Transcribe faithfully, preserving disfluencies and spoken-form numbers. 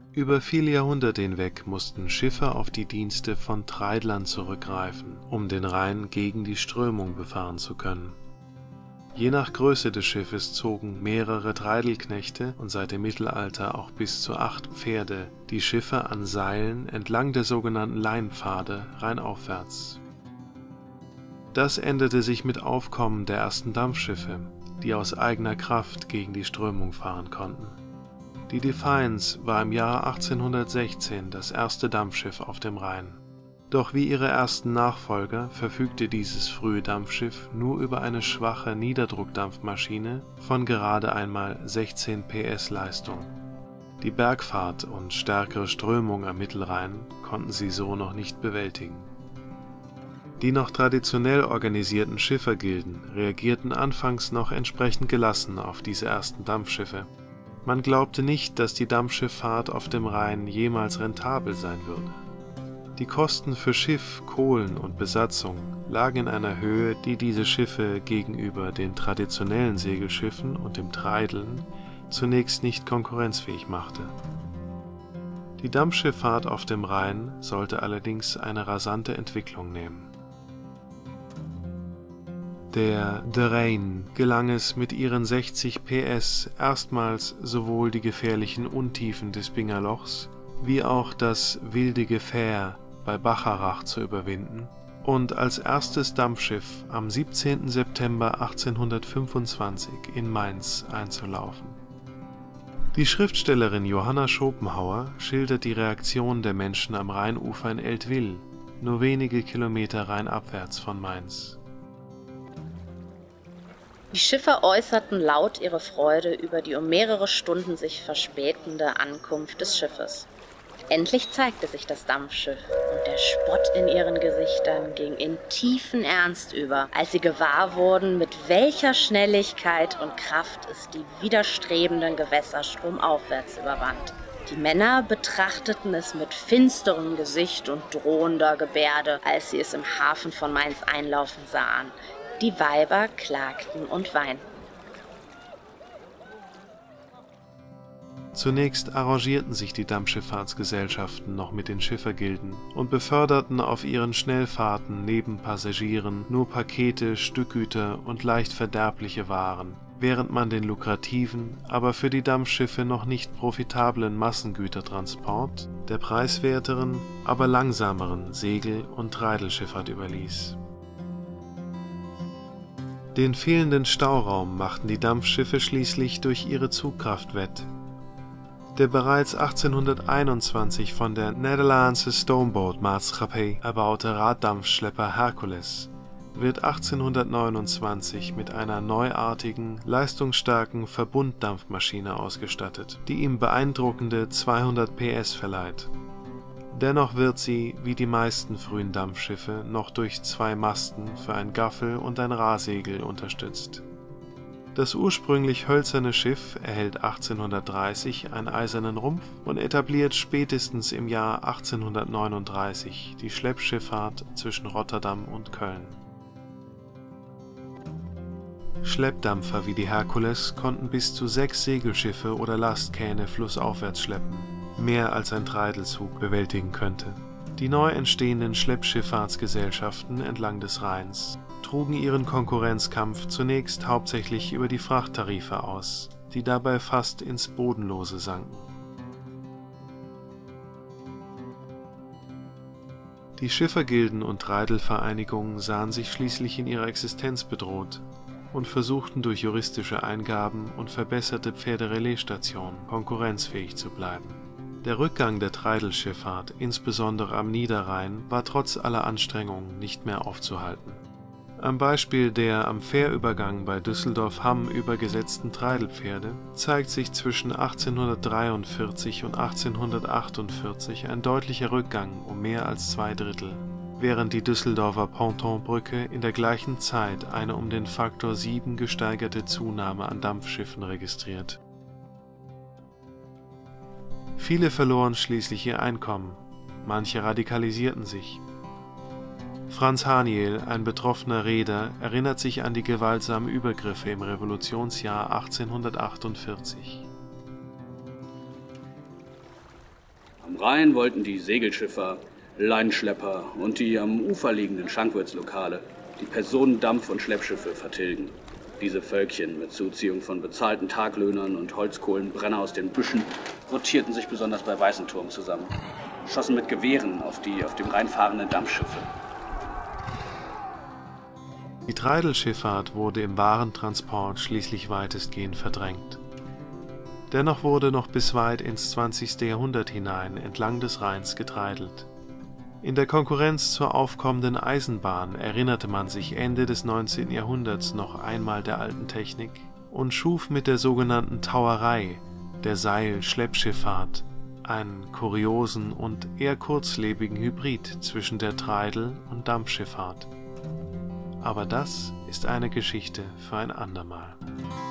Über viele Jahrhunderte hinweg mussten Schiffer auf die Dienste von Treidlern zurückgreifen, um den Rhein gegen die Strömung befahren zu können. Je nach Größe des Schiffes zogen mehrere Treidelknechte und seit dem Mittelalter auch bis zu acht Pferde die Schiffe an Seilen entlang der sogenannten Leinpfade rheinaufwärts. Das änderte sich mit Aufkommen der ersten Dampfschiffe, die aus eigener Kraft gegen die Strömung fahren konnten. Die Defiance war im Jahr achtzehnhundertsechzehn das erste Dampfschiff auf dem Rhein. Doch wie ihre ersten Nachfolger verfügte dieses frühe Dampfschiff nur über eine schwache Niederdruckdampfmaschine von gerade einmal sechzehn P S Leistung. Die Bergfahrt und stärkere Strömung am Mittelrhein konnten sie so noch nicht bewältigen. Die noch traditionell organisierten Schiffergilden reagierten anfangs noch entsprechend gelassen auf diese ersten Dampfschiffe. Man glaubte nicht, dass die Dampfschifffahrt auf dem Rhein jemals rentabel sein würde. Die Kosten für Schiff, Kohlen und Besatzung lagen in einer Höhe, die diese Schiffe gegenüber den traditionellen Segelschiffen und dem Treideln zunächst nicht konkurrenzfähig machte. Die Dampfschifffahrt auf dem Rhein sollte allerdings eine rasante Entwicklung nehmen. Der De Rijn gelang es mit ihren sechzig P S erstmals sowohl die gefährlichen Untiefen des Bingerlochs wie auch das wilde Gefähr bei Bacharach zu überwinden und als erstes Dampfschiff am siebzehnten September achtzehnhundertfünfundzwanzig in Mainz einzulaufen. Die Schriftstellerin Johanna Schopenhauer schildert die Reaktion der Menschen am Rheinufer in Eltville, nur wenige Kilometer rheinabwärts von Mainz. Die Schiffer äußerten laut ihre Freude über die um mehrere Stunden sich verspätende Ankunft des Schiffes. Endlich zeigte sich das Dampfschiff, und der Spott in ihren Gesichtern ging in tiefen Ernst über, als sie gewahr wurden, mit welcher Schnelligkeit und Kraft es die widerstrebenden Gewässer stromaufwärts überwand. Die Männer betrachteten es mit finsterem Gesicht und drohender Gebärde, als sie es im Hafen von Mainz einlaufen sahen. Die Weiber klagten und weinten. Zunächst arrangierten sich die Dampfschifffahrtsgesellschaften noch mit den Schiffergilden und beförderten auf ihren Schnellfahrten neben Passagieren nur Pakete, Stückgüter und leicht verderbliche Waren, während man den lukrativen, aber für die Dampfschiffe noch nicht profitablen Massengütertransport der preiswerteren, aber langsameren Segel- und Treidelschifffahrt überließ. Den fehlenden Stauraum machten die Dampfschiffe schließlich durch ihre Zugkraft wett. Der bereits achtzehnhunderteinundzwanzig von der Nederlandse Stoombootmaatschappij erbaute Raddampfschlepper Hercules wird achtzehnhundertneunundzwanzig mit einer neuartigen, leistungsstarken Verbunddampfmaschine ausgestattet, die ihm beeindruckende zweihundert P S verleiht. Dennoch wird sie, wie die meisten frühen Dampfschiffe, noch durch zwei Masten für ein Gaffel- und ein Rahsegel unterstützt. Das ursprünglich hölzerne Schiff erhält achtzehnhundertdreißig einen eisernen Rumpf und etabliert spätestens im Jahr achtzehnhundertneununddreißig die Schleppschifffahrt zwischen Rotterdam und Köln. Schleppdampfer wie die Hercules konnten bis zu sechs Segelschiffe oder Lastkähne flussaufwärts schleppen, mehr als ein Treidelzug bewältigen könnte. Die neu entstehenden Schleppschifffahrtsgesellschaften entlang des Rheins trugen ihren Konkurrenzkampf zunächst hauptsächlich über die Frachttarife aus, die dabei fast ins Bodenlose sanken. Die Schiffergilden und Treidelvereinigungen sahen sich schließlich in ihrer Existenz bedroht und versuchten durch juristische Eingaben und verbesserte Pferderelaisstationen konkurrenzfähig zu bleiben. Der Rückgang der Treidelschifffahrt, insbesondere am Niederrhein, war trotz aller Anstrengungen nicht mehr aufzuhalten. Am Beispiel der am Fährübergang bei Düsseldorf-Hamm übergesetzten Treidelpferde zeigt sich zwischen achtzehnhundertdreiundvierzig und achtzehnhundertachtundvierzig ein deutlicher Rückgang um mehr als zwei Drittel, während die Düsseldorfer Pontonbrücke in der gleichen Zeit eine um den Faktor sieben gesteigerte Zunahme an Dampfschiffen registriert. Viele verloren schließlich ihr Einkommen, manche radikalisierten sich. Franz Haniel, ein betroffener Reeder, erinnert sich an die gewaltsamen Übergriffe im Revolutionsjahr achtzehnhundertachtundvierzig. Am Rhein wollten die Segelschiffer, Leinenschlepper und die am Ufer liegenden Schankwirtslokale die Personendampf- und Schleppschiffe vertilgen. Diese Völkchen mit Zuziehung von bezahlten Taglöhnern und Holzkohlenbrenner aus den Büschen rotierten sich besonders bei Weißenturm zusammen, schossen mit Gewehren auf die auf dem Rhein fahrenden Dampfschiffe. Die Treidelschifffahrt wurde im Warentransport schließlich weitestgehend verdrängt. Dennoch wurde noch bis weit ins zwanzigste Jahrhundert hinein entlang des Rheins getreidelt. In der Konkurrenz zur aufkommenden Eisenbahn erinnerte man sich Ende des neunzehnten Jahrhunderts noch einmal der alten Technik und schuf mit der sogenannten Tauerei, der Seil-Schleppschifffahrt, einen kuriosen und eher kurzlebigen Hybrid zwischen der Treidel- und Dampfschifffahrt. Aber das ist eine Geschichte für ein andermal.